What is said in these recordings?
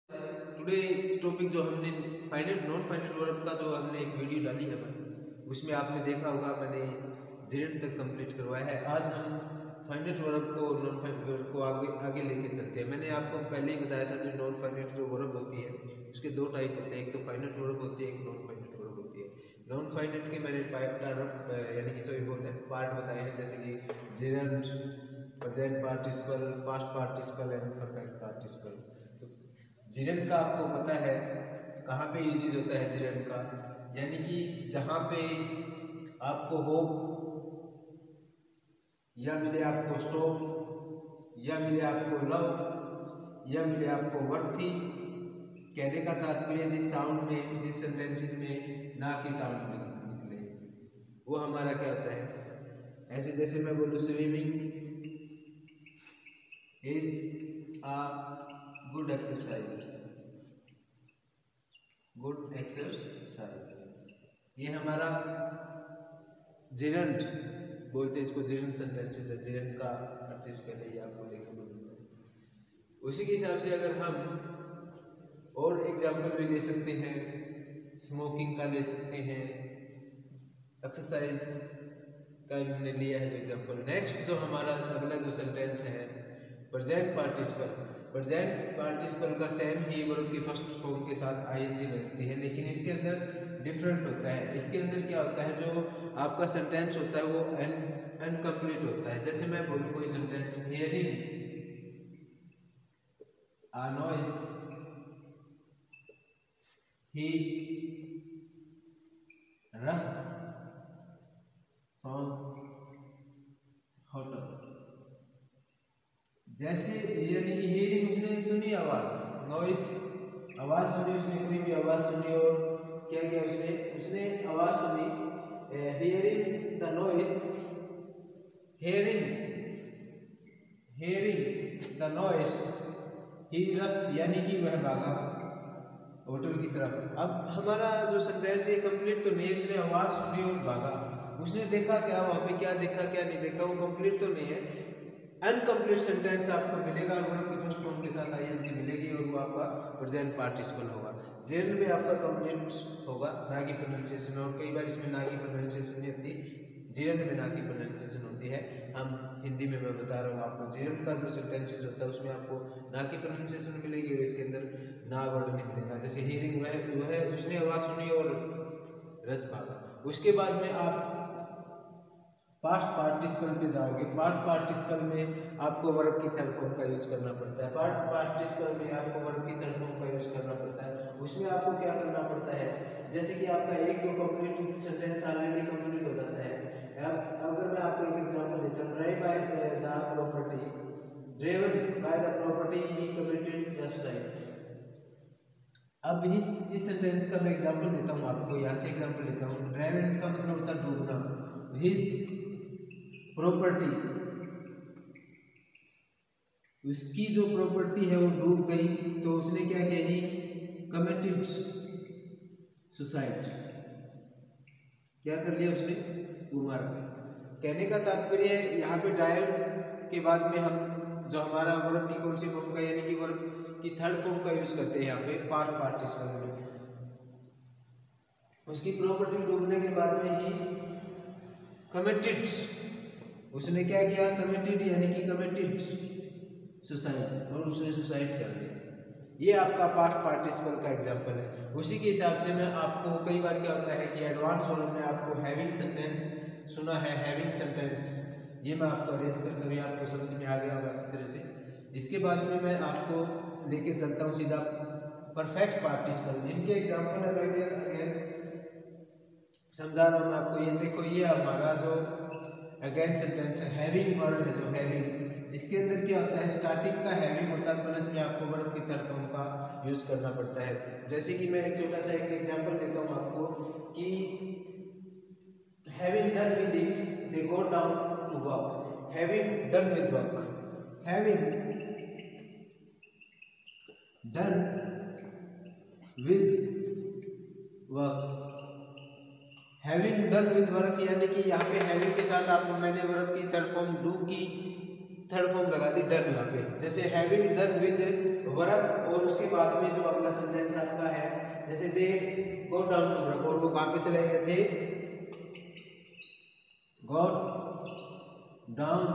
Today topic जो हमने finite non finite verb का जो हमने एक वीडियो डाली है उसमें आपने देखा होगा मैंने जेरेंट तक कंप्लीट करवाया है। आज हम फाइनाइट वर्ब को नॉन फाइनाइट वर्ब को आगे आगे लेके चलते हैं। मैंने आपको पहले ही बताया था जो नॉन फाइनाइट जो वर्ब होती है उसके दो टाइप होते हैं, एक तो फाइनाइट वर्ब होती है, एक नॉन फाइनाइट वर्ब होती है। नॉन फाइनाइट के मैंने यानी कि पार्ट बताए हैं, जैसे कि gerund, present participle, past participle and perfect participle. Gerund का आपको पता है कहाँ पे यूज होता है जिरेंट का, यानी कि जहाँ पे आपको हो या मिले आपको स्टॉप या मिले आपको लव या मिले आपको वर्थी। कहने का तात्पर्य जिस साउंड में, जिस सेंटेंसेस में ना की साउंड निकले वो हमारा क्या होता है। ऐसे जैसे मैं बोलूँ swimming is a good exercise, good exercise, ये हमारा जिरेंट बोलते हैं, इसको जिरेंट सेंटेंसेस है। जिरेंट का अर्थ इस पहले ही आपको देखने को मिलता है। उसी के हिसाब से अगर हम और एग्जाम्पल भी ले सकते हैं, स्मोकिंग का ले सकते हैं, एक्सरसाइज का हमने लिया है जो एग्जाम्पल। नेक्स्ट जो हमारा अगला जो सेंटेंस है प्रेजेंट पार्टिसिपल। प्रेजेंट पार्टिसिपल का सेम ही वर्ब की फर्स्ट फॉर्म के साथ आईएनजी लगती है, लेकिन इसके अंदर डिफरेंट होता है। इसके अंदर क्या होता है, जो आपका सेंटेंस होता है वो अनकम्प्लीट होता है। जैसे मैं बोलूँ कोई sentence, hearing a noise, he rush from hotel। जैसे यानी कि हियरिंग उसने सुनी आवाज, नॉइस आवाज सुनी, उसने कोई भी आवाज सुनी और क्या किया उसने आवाज सुनी। Hearing the noise, hearing the noise he rush, यानी कि वह भागा होटल की तरफ। अब हमारा जो सेंटेंस है कंप्लीट तो नहीं है, उसने आवाज सुनी और भागा। उसने देखा क्या, वहां पे क्या देखा क्या नहीं देखा, वो कंप्लीट तो नहीं है। अनकम्प्लीट सेंटेंस आपको मिलेगा और वर्ब की फर्स्ट फॉर्म के साथ आईएनजी मिलेगी और वो आपका प्रेजेंट पार्टिसिपल होगा। जेरेंट में आपका कंप्लीट होगा, ना की प्रोनाउंसिएशन, और कई बार इसमें ना की प्रोनाउंसिएशन नहीं होती, जेरेंट में ना की प्रोनाउंसिएशन होती है। हम हिंदी में मैं बता रहा हूँ आपको, जेरेंट का जो सेंटेंसेस होता है उसमें आपको ना की प्रोनाउंसिएशन मिलेगी और इसके अंदर ना वर्ड नहीं मिलेगा। जैसे हियरिंग वह उसने आवाज सुनी और रस भागा। उसके बाद में आप पास्ट पार्टिसिपल पे जाओगे। पास्ट पार्टिसिपल में आपको वर्ब की थर्ड फॉर्म का यूज करना पड़ता है। पास्ट पार्टिसिपल में आपको वर्ब की थर्ड फॉर्म का यूज करना पड़ता है। उसमें आपको क्या करना पड़ता है, जैसे कि आपका एक तो कंप्लीट सेंटेंस ऑलरेडी कंप्लीट हो जाता है। अगर मैं आपको एक एग्जांपल देता हूं, drive by the property, driven by the property he committed the suicide. अब इस सेंटेंस का मैं एग्जांपल देता हूं आपको, यहाँ से एग्जांपल लेता हूं। ड्राइवन का मतलब होता है डूबना। हिज प्रॉपर्टी, उसकी जो प्रॉपर्टी है वो डूब गई, तो उसने क्या किया, ही कमिटेड सुसाइड, क्या कर लिया उसने, मार गया। कहने का तात्पर्य है यहाँ पे ड्राइव के बाद में हम जो हमारा वर्ब की कौन सी फॉर्म का, यानी कि वर्ब की थर्ड फॉर्म का यूज करते हैं यहाँ पे पास्ट पार्टिसिपल में। उसकी प्रॉपर्टी डूबने के बाद में ही कमिटेड, उसने क्या किया, कमिटेड यानी कि कमिटेड सुसाइड, और उसने सुसाइड कर लिया। ये आपका पास्ट पार्टिसिपल का एग्जांपल है। उसी के हिसाब से मैं आपको, कई बार क्या होता है कि एडवांस वर्ब में आपको हैविंग सेंटेंस सुना है, हैविंग सेंटेंस, ये मैं आपको अरेंज करते हुए आपको समझ में आ गया होगा अच्छी तरह से। इसके बाद में मैं आपको लेके चलता हूँ सीधा परफेक्ट पार्टिसिपल। इनके एग्जाम्पल अगेन समझा रहा हूँ मैं आपको। ये देखो, ये हमारा जो अगेन सेंटेंस है, हैविंग वर्ड है जो हैविंग, इसके अंदर क्या होता है, स्टार्टिंग का हैविंग होता है प्लस में आपको वर्ब की थर्ड फॉर्म का यूज करना पड़ता है। जैसे कि मैं एक छोटा सा एक एग्जांपल देता हूँ आपको कि having done with it they go down to work. Having done with work, having done with work, having done with work, यानी कि यहाँ पे हैविंग के साथ आप मैंने वर्ब की थर्ड फॉर्म डू की थर्ड फॉर्म लगा दी डन यहाँ पे, जैसे हैविंग डन विद वर्क, और उसके बाद में जो अगला सेंटेंस आपका है जैसे they go down to work, और वो कहाँ पे चले गए, they got down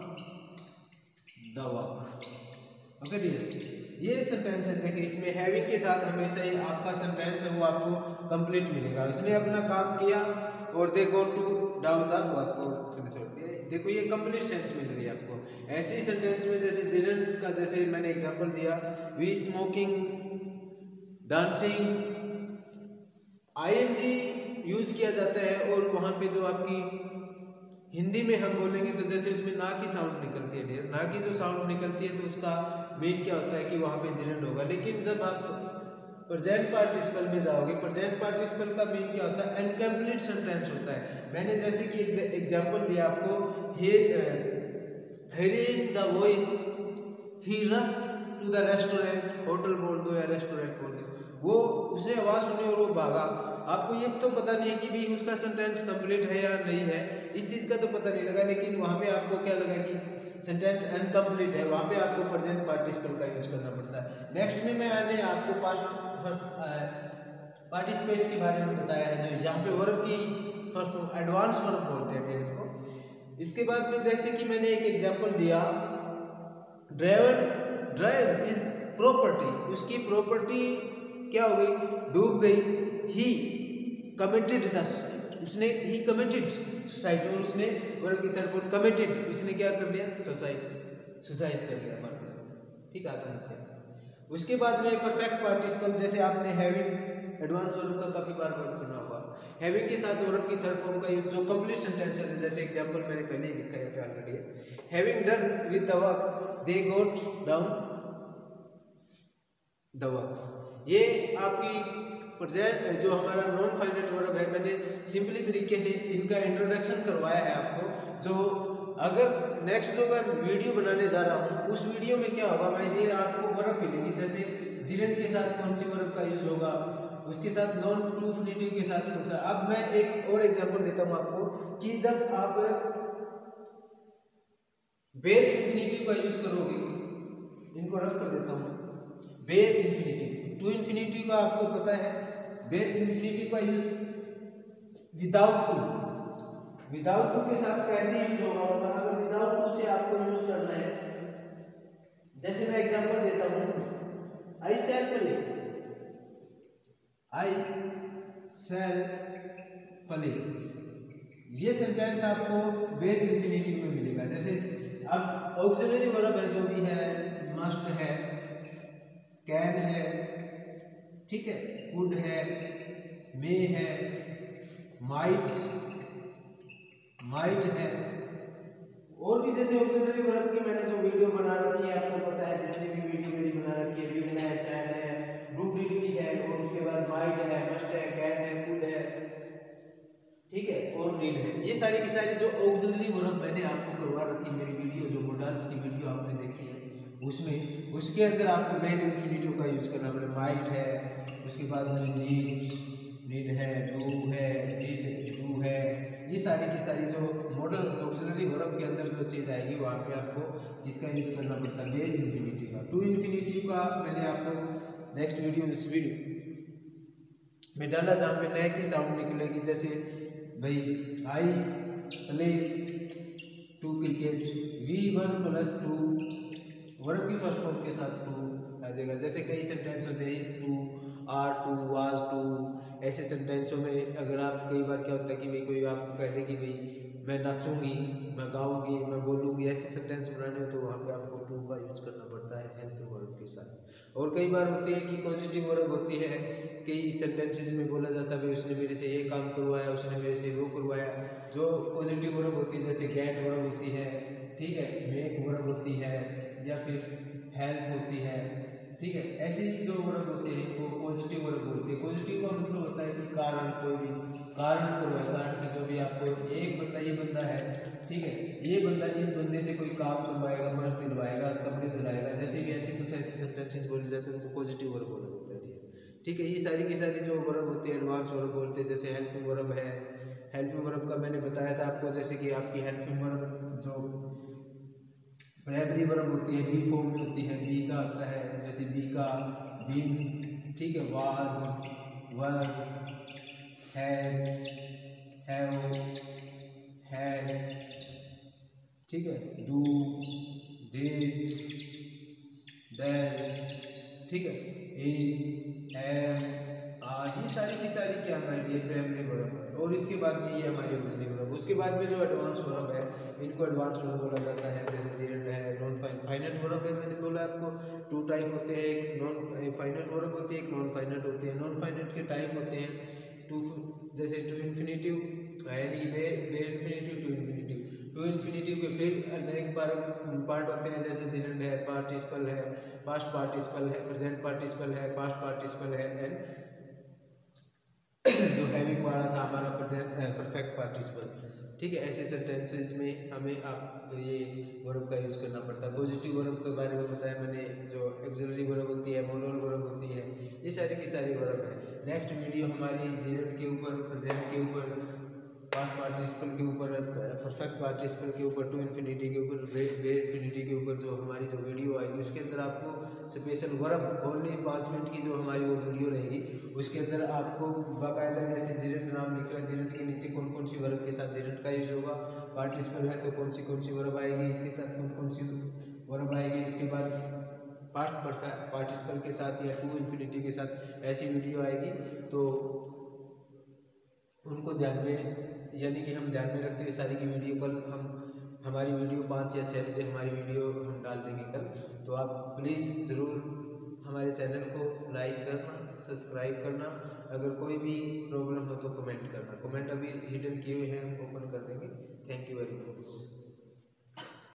the work. Okay dear, ये सेंटेंस है। देखिए इसमें हैविंग के साथ हमेशा ही आपका सेंटेंस है वो आपको कंप्लीट मिलेगा। इसने अपना काम किया और they go to down the work, देखो ये कंप्लीट सेंस मिल रही है आपको। ऐसी सेंटेंस में जैसे जिरन का जैसे मैंने एग्जांपल दिया, we smoking, dancing, ING use किया जाता है, और वहाँ पे जो आपकी हिंदी में हम बोलेंगे तो जैसे उसमें ना की साउंड निकलती है डियर, ना की जो साउंड निकलती है तो उसका मीन क्या होता है कि वहाँ पे जिरन होगा। लेकिन जब आप प्रेजेंट पार्टिसिपल में जाओगे, प्रेजेंट पार्टिसिपल का मीन क्या होता है, इनकम्प्लीट सेंटेंस होता है। मैंने जैसे कि एग्जांपल दिया आपको, hearing the voice he rushed to the restaurant, hotel बोल दो या रेस्टोरेंट बोल दो, वो उसने आवाज़ सुनी और वो भागा। आपको ये तो पता नहीं है कि भी उसका सेंटेंस कंप्लीट है या नहीं है, इस चीज़ का तो पता नहीं लगा, लेकिन वहाँ पे आपको क्या लगा कि सेंटेंस अनकम्प्लीट है, वहाँ पे आपको प्रेजेंट पार्टिसिपल का यूज करना पड़ता है। नेक्स्ट में मैंने आपको पास्ट पार्टिसिपेट के बारे में बताया है, जो यहाँ पे वर्ब की फर्स्ट एडवांस वर्ब बोलते हैं इनको। इसके बाद में जैसे कि मैंने एक एग्जांपल दिया, ड्राइव इज प्रॉपर्टी, उसकी प्रॉपर्टी क्या हो गई, डूब गई। ही कमिटेड द सुसाइड, उसने ही कमिटेड सुसाइड, और उसने वर्ब की तरफ कमिटेड, उसने क्या कर लिया, सुसाइड कर लिया, मर गया। ठीक है, आत्महत्या। उसके बाद में परफेक्ट पार्टिसिपल, जैसे आपने हैविंग एडवांस वर्ब का काफी बार वर्ब सुना होगा, हैविंग के साथ वर्ब की थर्ड फॉर्म का यूज जो कंप्लीट सेंटेंस है, जैसे एग्जांपल मैंने पहले ही लिखा है पे already, having done with the works they got down the works. ये आपकी प्रेजेंट जो हमारा नॉन फाइनाइट वर्ब है, मैंने सिंपली तरीके से इनका इंट्रोडक्शन करवाया है आपको। जो अगर नेक्स्ट जो मैं वीडियो बनाने जा रहा हूँ उस वीडियो में क्या होगा, मैं ये आपको वर्ब मिलेगी, जैसे जिरन के साथ कौन सी वर्ब का यूज होगा, उसके साथ नॉन टू इन्फिनिटिव के साथ कौन सा। अब मैं एक और एग्जांपल देता हूँ आपको कि जब आप बेर इन्फिनिटिव का यूज करोगे, इनको रफ कर देता हूँ, बेर इन्फिनिटिव, टू इन्फिनिटिव का आपको पता है, बेर इन्फिनिटिव का यूज विदाउट टू के साथ कैसे यूज होगा, अगर विदाउट टू से आपको यूज करना है, जैसे मैं एग्जांपल देता हूँ, I shall play, I shall play, ये सेंटेंस आपको बेर इन्फिनिटिव में मिलेगा। जैसे अब ऑक्सिलरी वर्ब है जो भी है, मस्ट है, कैन है, ठीक है, कुड है, मे है, माइट है, और भी जैसे ऑक्सिलरी वर्ब की मैंने जो वीडियो बना रखी है, आपको पता है जितनी भी वीडियो मेरी बना रखी है, विल है, शैल है, डू डिड भी है, और उसके बाद माइट है, मस्ट है, कैन है, कुड है, ठीक है, और नीड है। ये सारी की सारी जो ऑक्सिलरी वर्ब मैंने आपको करवा रखी है, मेरी वीडियो जो मॉडल्स की वीडियो आपने देखी है उसमें, उसके अंदर आपको मेन इन्फिनिटिव का यूज करना पड़ेगा। माइट है, उसके बाद में नीड है, डू है, डिड डू है, ये सारी की सारी जो मॉडल ऑक्सिलरी वर्ब के अंदर जो चीज़ आएगी वहाँ पे आपको इसका यूज करना पड़ता है मेन इन्फिनिटिव का। टू इन्फिनिटिव का मैंने आपको नेक्स्ट वीडियो इस वीडियो में डाला जहाँ पे नए की साउंड निकलेगी, जैसे भाई I play to cricket, V1+2 verb की फर्स्ट फॉर्म के साथ टू आ जाएगा। जैसे कई सेंटेंस होते हैं, is to, are to, was to, ऐसे सेंटेंसों में अगर आप कई बार क्या होता है कि भाई कोई आपको कह दे कि भाई मैं नाचूंगी, मैं गाऊंगी, मैं बोलूंगी, ऐसे सेंटेंस बनाने हो तो वहाँ पे आपको टू का यूज करना पड़ता है हेल्पिंग वर्ब के साथ। और कई बार होती है कि पॉजिटिव वर्ब होती है, कई सेंटेंसेस में बोला जाता है भाई उसने मेरे से ये काम करवाया, उसने मेरे से वो करवाया। जो पॉजिटिव वर्ब होती है जैसे गेट वर्ब होती है, ठीक है, मेक वर्ब होती है, या फिर हेल्प होती है, ठीक है, ऐसी जो वर्ब होती है वो पॉजिटिव वर्ब बोलते हैं। पॉजिटिव का मतलब होता है कि कारण, कोई भी कारण करवाए, कारण से जो भी आपको एक बंदा, ये बंदा है, ठीक है, ये बंदा इस बंदे से कोई काम करवाएगा, मर्ज दिलवाएगा, कपड़े दिलाएगा, जैसे भी ऐसे कुछ ऐसे सेंटेंसेस बोले जाते हैं उनको पॉजिटिव वर्ब बोला जाता है। ठीक है, ये सारी की सारी जो वर्ब होती है एडवांस वर्ब बोलते हैं। जैसे हेल्पिंग वर्ब है, हेल्पिंग वर्ब का मैंने बताया था आपको, जैसे कि आपकी हेल्पिंग वर्ब जो प्राइमरी वर्ब होती है बी फॉर्म में होती है, बी का होता है जैसे बी का बीन, ठीक है, वाज, वर, हैव, हैड, ठीक है, डू, डिड, डैश, ठीक है, इज, एम, ये सारी की सारी क्या हमारी प्राइमरी वर्ब है। और इसके बाद में ये हमारी ऑक्सिलरी वर्ब। उसके बाद में जो एडवांस वर्ब है इनको एडवांस वर्ब बोला जाता है, जैसे जेरेंट है, नॉन फाइनाइट वर्ब है। मैंने बोला आपको 2 टाइप होते हैं, एक नॉन फाइनाइट वर्ब होती है, एक नॉन फाइनाइट होती है। नॉन फाइनाइट के टाइप होते हैं टू, जैसे टू इन्फिनेटिव यानी बे इन्फिनेटिव, टू इन्फिनेटिव के फिर एक पार्ट होते हैं जैसे जेरेंट है, पार्टिसिपल है, पास्ट पार्टिसिपल है, प्रेजेंट पार्टिसिपल है, पास्ट पार्टिसिपल है, एंड जो हैविंग वाला था हमारा प्रेजेंट परफेक्ट पार्टिसिपल, ठीक है। ऐसे सेंटेंसेस में हमें आप ये वर्ब का यूज़ करना पड़ता है। पॉजिटिव वर्ब के बारे में बताया मैंने, जो ऑक्सिलरी वर्ब होती है, मोरल वर्ब होती है, ये सारी की सारी वर्ब है। नेक्स्ट वीडियो हमारी जेरेंट के ऊपर, प्रेजेंट के ऊपर, पास्ट पार्टिसिपल के ऊपर, परफेक्ट पार्टिसिपल के ऊपर, टू इन्फिनिटी के ऊपर, वे इन्फिनिटी के ऊपर जो हमारी जो वीडियो आएगी उसके अंदर आपको स्पेशल वर्ब ओनली 5 मिनट की जो हमारी वो वीडियो रहेगी उसके अंदर आपको बाकायदा जैसे जेरेंट नाम लिख रहा है, जेरेंट के नीचे कौन कौन सी वर्ब के साथ जेरेंट का यूज होगा, पार्टिसिपल है तो कौन सी वर्ब आएगी, इसके साथ कौन कौन सी वर्ब आएगी, उसके बाद पास्ट पार्टिसिपल के साथ या टू इन्फिनिटी के साथ ऐसी वीडियो आएगी। तो उनको ध्यान में, यानी कि हम ध्यान में रखते हुए सारी की वीडियो कल हमारी वीडियो 5 या 6 बजे हमारी वीडियो हम डाल देंगे कल। तो आप प्लीज़ ज़रूर हमारे चैनल को लाइक करना, सब्सक्राइब करना। अगर कोई भी प्रॉब्लम हो तो कमेंट करना, कमेंट अभी हिडन किए हुए हैं, हम ओपन कर देंगे।